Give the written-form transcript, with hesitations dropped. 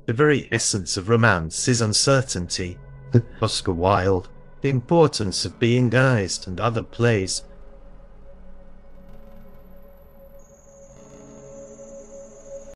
The very essence of romance is uncertainty. Oscar Wilde, The Importance of Being Guised, and other plays